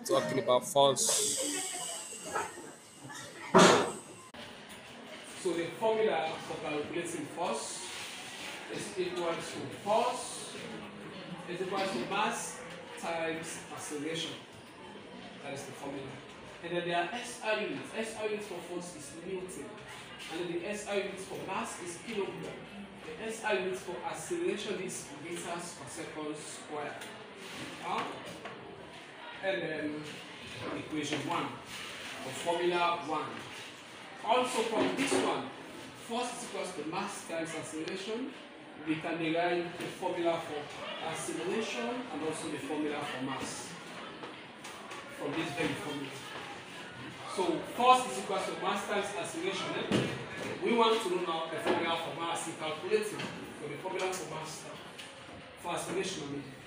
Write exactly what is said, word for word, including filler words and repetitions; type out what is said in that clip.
talking about force. So the formula for calculating force is equal to force is equal to mass times acceleration. That is the formula. And then there are S I units. S I units for force is Newton. And then the S I units for mass is kilogram. The S I units for acceleration is meters per second square. Huh? And then equation one, or formula one. Also from this one, force is equal to mass times acceleration. We can derive the formula for acceleration and also the formula for mass from this very formula. So force is equal to mass times acceleration. Eh? We want to know now the formula for mass in calculating. So the formula for mass for acceleration. I mean.